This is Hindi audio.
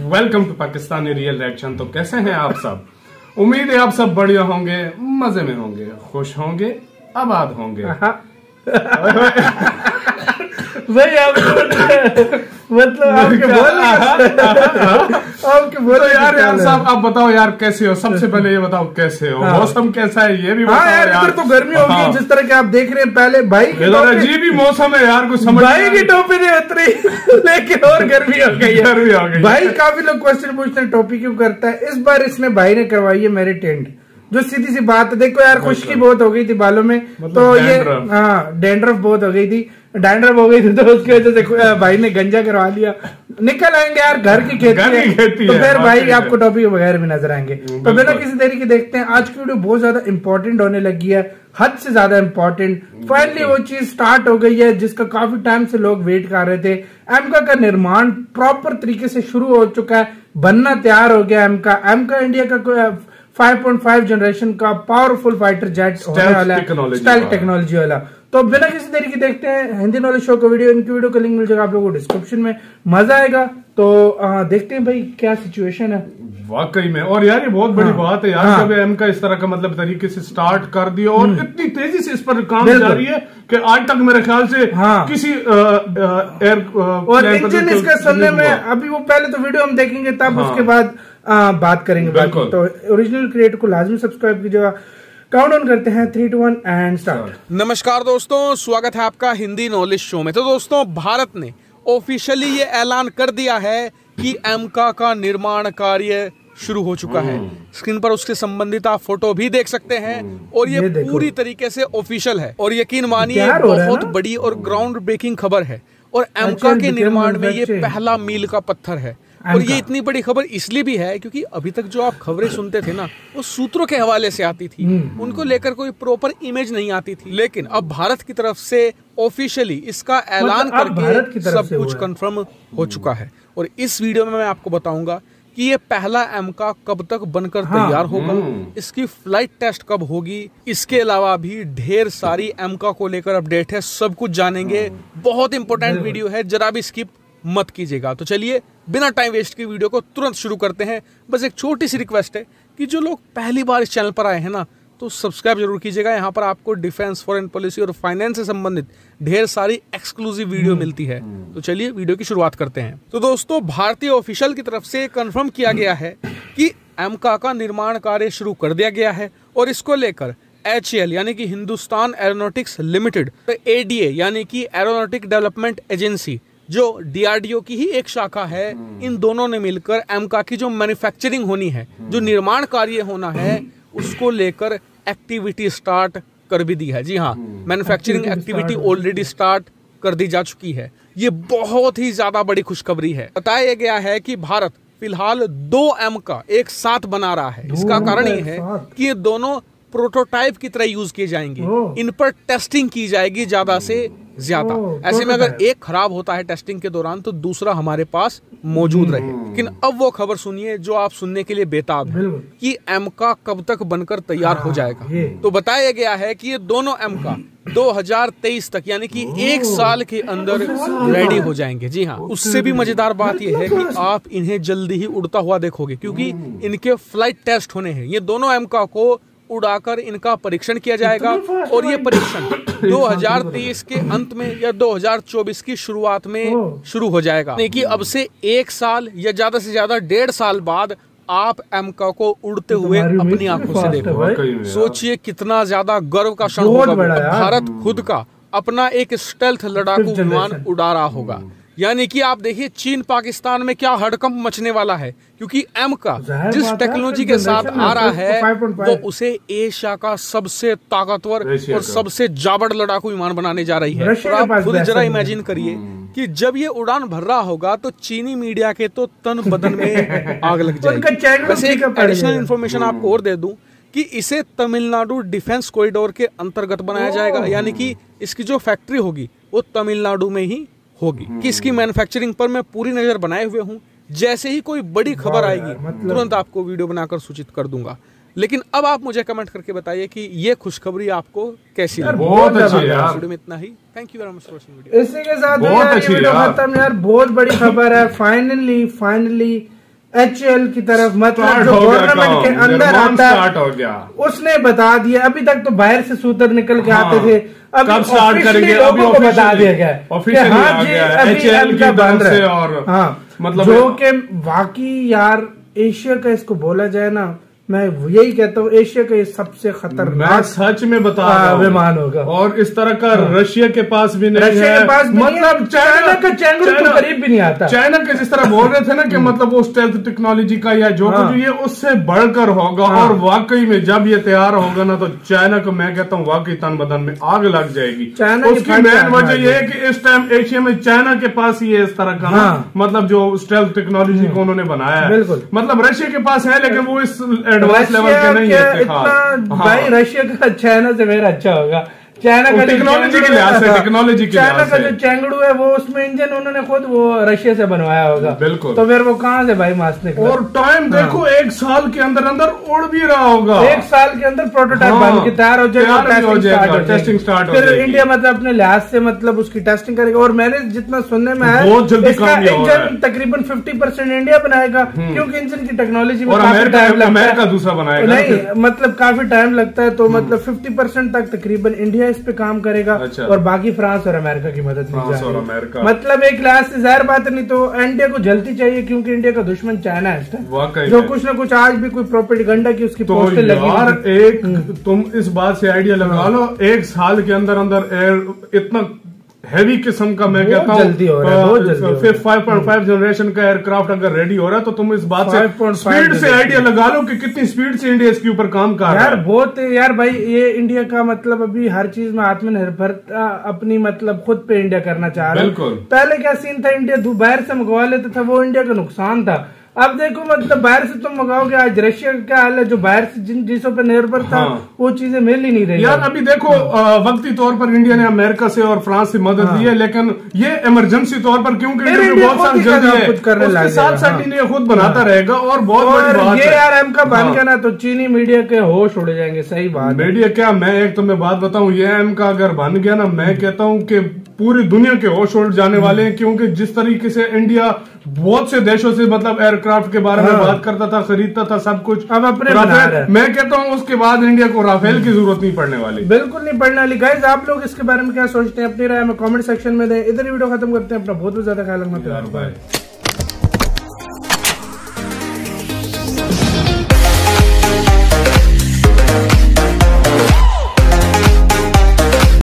Welcome to Pakistani real reaction. तो कैसे हैं आप सब? उम्मीद है आप सब बढ़िया होंगे, मजे में होंगे, खुश होंगे, आबाद होंगे। भाई मतलब आपके बोल यार साहब आप बताओ यार कैसे हो? सबसे पहले ये बताओ कैसे हो? मौसम कैसा है ये भी बताओ यार। इधर तो गर्मी होगी जिस तरह के आप देख रहे हैं। पहले भाई अजीब ही मौसम है यार, कुछ समझ भाई की टोपी नहीं उतरी लेकिन और गर्मी हो गई। गर्मी हो गई भाई। काफी लोग क्वेश्चन पूछते हैं टोपी क्यों करता है। इस बार इसने भाई ने करवाई है मेरे टेंट। जो सीधी सी बात है, देखो यार खुश्की बहुत हो गई थी बालों में, तो ये डैंड्रफ बहुत हो गई थी, डैंड्रफ हो गई थी, तो उसकी वजह से भाई ने गंजा करवा लिया। निकल आएंगे यार, घर की खेती तो फिर भाई आपको टॉपिक वगैरह भी नजर आएंगे। तो बिना किसी देरी के देखते हैं आज की वीडियो। बहुत ज्यादा इंपॉर्टेंट होने लगी है, हद से ज्यादा इंपॉर्टेंट। फाइनली वो चीज स्टार्ट हो गई है जिसका काफी टाइम से लोग वेट कर रहे थे। एमका का निर्माण प्रॉपर तरीके से शुरू हो चुका है, बनना तैयार हो गया। एमका इंडिया का 5.5 जनरेशन का पावरफुल फाइटर जेट होने वाला है, स्टेल्थ टेक्नोलॉजी वाला। तो बिना किसी देरी के देखते हैं हिंदी नॉलेज शो का वीडियो। इनकी वीडियो का लिंक मिल जाएगा आप लोगों को डिस्क्रिप्शन में, मजा आएगा। तो देखते हैं भाई क्या सिचुएशन है वाकई में। और यार ये बहुत बड़ी बात है यार, जब एम का इस तरह का मतलब तरीके से स्टार्ट कर दिया और इतनी तेजी से इस पर काम जारी है कि आज तक मेरे ख्याल से किसी एयर और इंजन इसका सुनने में अभी वो पहले तो वीडियो हम देखेंगे तब उसके बाद बात करेंगे। तो ओरिजिनल क्रिएटर को लाजमी सब्सक्राइब कीजिएगा। काउंटडाउन करते हैं 3, 2, 1 एंड स्टार्ट। नमस्कार दोस्तों, स्वागत है आपका हिंदी नॉलेज शो में। तो दोस्तों भारत ने ऑफिशियली ये ऐलान कर दिया है कि एमका का निर्माण कार्य शुरू हो चुका है। स्क्रीन पर उसके संबंधित आप फोटो भी देख सकते हैं और ये पूरी तरीके से ऑफिशियल है। और यकीन मानिए बहुत बड़ी और ग्राउंड ब्रेकिंग खबर है। और एमका के निर्माण में ये पहला मील का पत्थर है। और ये इतनी बड़ी खबर इसलिए भी है क्योंकि अभी तक जो आप खबरें सुनते थे ना, वो सूत्रों के हवाले से आती थी, उनको लेकर कोई प्रॉपर इमेज नहीं आती थी। लेकिन अब भारत की तरफ से ऑफिशियली इसका ऐलान करके सब कुछ कंफर्म हो चुका है। और इस वीडियो में मैं आपको बताऊंगा कि ये पहला एमका कब तक बनकर तैयार होगा, इसकी फ्लाइट टेस्ट कब होगी, इसके अलावा भी ढेर सारी एमका को लेकर अपडेट है, सब कुछ जानेंगे। बहुत इंपॉर्टेंट वीडियो है, जरा भी स्किप मत कीजिएगा। तो चलिए बिना टाइम वेस्ट की वीडियो को तुरंत शुरू करते हैं। बस एक छोटी सी रिक्वेस्ट है कि जो लोग पहली बार इस चैनल पर आए हैं ना, तो सब्सक्राइब जरूर कीजिएगा। यहाँ पर आपको डिफेंस, फॉरेन पॉलिसी और फाइनेंस से संबंधित ढेर सारी एक्सक्लूसिव वीडियो मिलती है। तो चलिए वीडियो की शुरुआत करते हैं। तो दोस्तों भारतीय ऑफिशियल की तरफ से कंफर्म किया गया है कि एमका का निर्माण कार्य शुरू कर दिया गया है। और इसको लेकर HAL यानी कि हिंदुस्तान एरोनॉटिक्स लिमिटेड, ADA यानी कि एरोनॉटिक डेवलपमेंट एजेंसी, जो DRDO की ही एक शाखा है, इन दोनों ने मिलकर एमका की जो मैन्युफैक्चरिंग होनी है, जो निर्माण कार्य होना है, उसको लेकर एक्टिविटी स्टार्ट कर भी दी है। जी हाँ, मैन्युफैक्चरिंग एक्टिविटी ऑलरेडी स्टार्ट कर दी जा चुकी है। ये बहुत ही ज्यादा बड़ी खुशखबरी है। बताया गया है कि भारत फिलहाल 2 एमका एक साथ बना रहा है। इसका कारण ये है कि ये दोनों प्रोटोटाइप की तरह यूज किए जाएंगे, इन पर टेस्टिंग की जाएगी ज्यादा से ज्यादा। ऐसे में अगर एक खराब होता है टेस्टिंग के दौरान तो दूसरा हमारे पास मौजूद रहे। लेकिन अब वो खबर सुनिए जो आप सुनने के लिए बेताब है कि एमका कब तक बनकर तैयार हो जाएगा। तो बताया गया है कि ये दोनों एमका 2023 तक यानी कि 1 साल के अंदर रेडी हो जाएंगे। जी हाँ, उससे भी मजेदार बात यह है कि आप इन्हें जल्दी ही उड़ता हुआ देखोगे क्योंकि इनके फ्लाइट टेस्ट होने हैं। ये दोनों एमका को उड़ाकर इनका परीक्षण किया जाएगा और ये परीक्षण 2023 के अंत में या 2024 की शुरुआत में शुरू हो जाएगा। यानी कि अब से 1 साल या ज्यादा से ज्यादा 1.5 साल बाद आप एमका को उड़ते हुए अपनी आंखों से देखोगे। सोचिए कितना ज्यादा गर्व का क्षण होगा। भारत खुद का अपना एक स्टेल्थ लड़ाकू विमान उड़ा रहा होगा। यानी कि आप देखिए चीन पाकिस्तान में क्या हड़कंप मचने वाला है क्योंकि एमका जिस टेक्नोलॉजी के साथ आ रहा है वो उसे एशिया का सबसे ताकतवर और सबसे जाबड़ लड़ाकू विमान बनाने जा रही है। और आप खुद जरा इमेजिन करिए कि जब ये उड़ान भर रहा होगा तो चीनी मीडिया के तो तन बदन में आग लग जाएगी। वैसे एक एडिशनल इन्फॉर्मेशन आपको और दे दूं कि इसे तमिलनाडु डिफेंस कॉरिडोर के अंतर्गत बनाया जाएगा। यानी कि इसकी जो फैक्ट्री होगी वो तमिलनाडु में ही होगी। कि इसकी मैन्युफैक्चरिंग पर मैं पूरी नजर बनाए हुए हूँ। जैसे ही कोई बड़ी खबर आएगी तुरंत आपको वीडियो बनाकर सूचित कर दूंगा। लेकिन अब आप मुझे कमेंट करके बताइए कि ये खुशखबरी आपको कैसी लगी। बहुत अच्छी यार। वीडियो में इतना ही। Thank you very much for watching video. इसी के साथ बहुत अच्छी वीडियो खत्म यार। बहुत बड़ी खबर है। फाइनली HAL की तरफ, मतलब जो गवर्नमेंट के अंदर आता स्टार्ट हो गया, उसने बता दिया। अभी तक तो बाहर से सूत्र निकल के आते थे, अब कब स्टार्ट करेंगे लोगों को बता दिया गया है ऑफिशियली हाँ जी अभी एमका बन रहा है। और हाँ मतलब जो कि वाकई यार एशिया का इसको बोला जाए ना, मैं यही कहता हूँ एशिया का ये सबसे खतरनाक सच में बता रहा हूं विमान होगा। और इस तरह का रशिया के पास भी नहीं रशिया है, के पास मतलब चाइना का चैंगड़ू तो करीब भी नहीं आता। चाइना के जिस तरह बोल रहे थे ना कि मतलब वो स्टेल्थ टेक्नोलॉजी का या जो कुछ ये उससे बढ़कर होगा। और वाकई में जब ये तैयार होगा ना तो चाइना को मैं कहता हूँ वाकई तन बदन में आग लग जाएगी। उसकी मेन वजह ये है कि इस टाइम एशिया में चाइना के पास ही है इस तरह का मतलब जो स्टेल्थ टेक्नोलॉजी को उन्होंने बनाया है। मतलब रशिया के पास है लेकिन वो इस एडवांस लेवल के नहीं है इतना। भाई रशिया का चाइना से मेरा अच्छा होगा। चाइना का टेक्नोलॉजी के लिहाज से, टेक्नोलॉजी के चाइना का जो चैंगड़ू है वो उसमें इंजन उन्होंने खुद वो रशिया से बनवाया होगा। बिल्कुल। तो फिर वो कहाँ से भाई मास निकला। और टाइम देखो 1 साल के अंदर अंदर उड़ भी रहा होगा। 1 साल के अंदर प्रोटोटाइप बन के तैयार हो जाएगा, टेस्टिंग स्टार्ट हो फिर इंडिया मतलब अपने लिहाज से मतलब उसकी टेस्टिंग करेगा। और मैंने जितना सुनने में आया बहुत जल्दी इसका इंजन तकरीबन 50% इंडिया बनाएगा, क्योंकि इंजन की टेक्नोलॉजी में अमेरिका दूसरा बनाएगा। नहीं मतलब काफी टाइम लगता है, तो मतलब 50% तक तकरीबन इंडिया इस पे काम करेगा। अच्छा। और बाकी फ्रांस और अमेरिका की मदद मिल जाएगी। मतलब एक लिहाज से जाहिर बात नहीं तो इंडिया को जल्दी चाहिए, क्योंकि इंडिया का दुश्मन चाइना है जो कुछ ना कुछ आज भी कोई प्रोपेगेंडा की उसकी पोस्टर लगी। एक तुम इस बात से आइडिया लगा लो 1 साल के अंदर अंदर इतना हैवी किस्म का मैं कहता हूँ 5.5 जनरेशन का एयरक्राफ्ट अगर रेडी हो रहा है तो तुम इस बात से स्पीड से आइडिया लगा लो कि कितनी स्पीड से इंडिया इसके ऊपर काम कर रहा है। यार बहुत यार भाई ये इंडिया का मतलब अभी हर चीज में आत्मनिर्भरता अपनी मतलब खुद पे इंडिया करना चाह रहा है। पहले क्या सीन था, इंडिया बाहर से मंगवा लेता था, वो इंडिया का नुकसान था। अब देखो मतलब बाहर से तुम मंगाओगे, आज रशिया का क्या हाल है, जो बाहर से जिन चीजों पर निर्भर था वो चीजें मिल ही नहीं रही यार। अभी देखो वक्ती तौर पर इंडिया ने अमेरिका से और फ्रांस से मदद ली है, लेकिन ये इमरजेंसी तौर पर क्योंकि बहुत सारी जल्दी साथ साथ इंडिया खुद बनाता रहेगा। और बहुत ये यार एमका बन गया ना तो चीनी मीडिया के होश उड़ जाएंगे। सही बात, मीडिया क्या, मैं एक तुम्हें बात बताऊं, ये एमका अगर बन गया ना मैं कहता हूं कि पूरी दुनिया के होश उड़ जाने वाले हैं। क्योंकि जिस तरीके से इंडिया बहुत से देशों से मतलब एयरक्राफ्ट के बारे में बात करता था, खरीदता था सब कुछ, अब अपने मैं कहता हूँ उसके बाद इंडिया को राफेल की जरूरत नहीं पड़ने वाली, बिल्कुल नहीं पड़ने वाली। गाइस आप लोग इसके बारे में क्या सोचते हैं, अपनी राय में कमेंट सेक्शन में दें। इधर वीडियो खत्म करते हैं। अपना बहुत ज्यादा ख्याल रखना।